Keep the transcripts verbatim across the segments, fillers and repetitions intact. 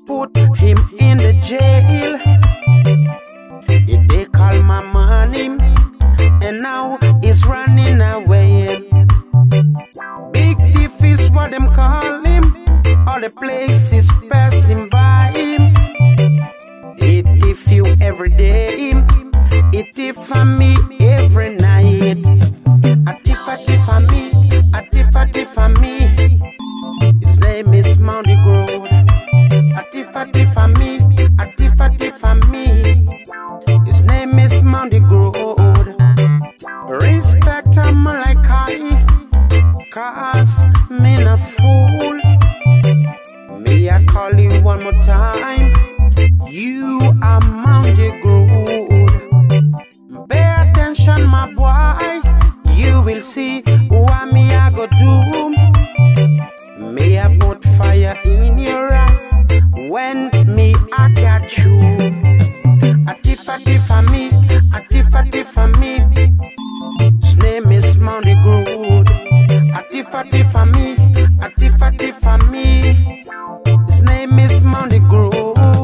put him in the jail. If they call my money, and now he's running away. Big thief is what them call him. All the places passing by him. It thief you every day. It thief for me every night. A thief, a thief for me. A thief, a thief for me. His name is Moundy Road. A thief, a thief for me. A thief, a thief for me. His name is Moundy Road. Respect him like I, cause me no fool. Me I call you one more time. You are Moundy Road. Pay attention, my boy. You will see what me I go do. Me I put fire in your eyes when me I catch you. A thief, a thief for me. A thief, a thief for me. His name is Moundy Road. A thief, a thief for me. A thief, a thief for me. His name is Moundy Road.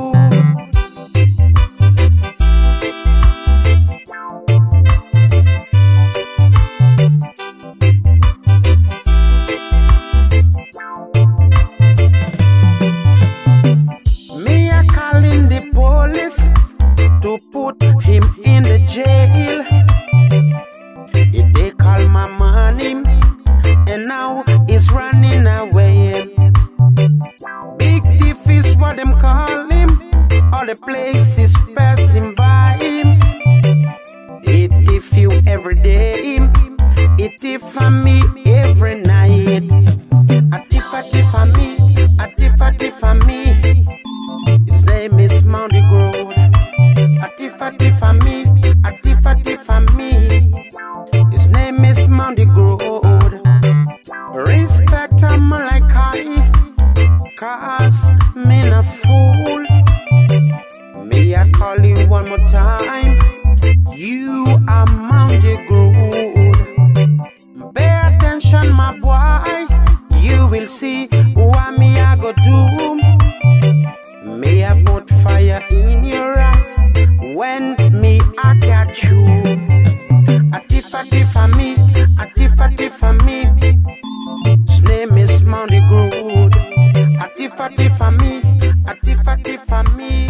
Me a calling the police to put him in the jail. If they call my money, and now he's running away. Big thief is what them call him. All the places passing by him. It thief you every day. It thief for me every night. A thief, a thief for me. A thief, a thief for me. His name is Moundy Road. A thief, a thief for me. A thief, a thief for me. His name is Moundy Road. Respect him like I, cause me no fool. Me I call you one more time. You are Moundy Road. Pay attention, my boy. You will see what me I go do. Me I put fire in your eyes when me I catch you. A thief, a thief for me. A thief, a thief for me. His name is Moundy Road. A thief, a thief for me. A thief, a thief for me.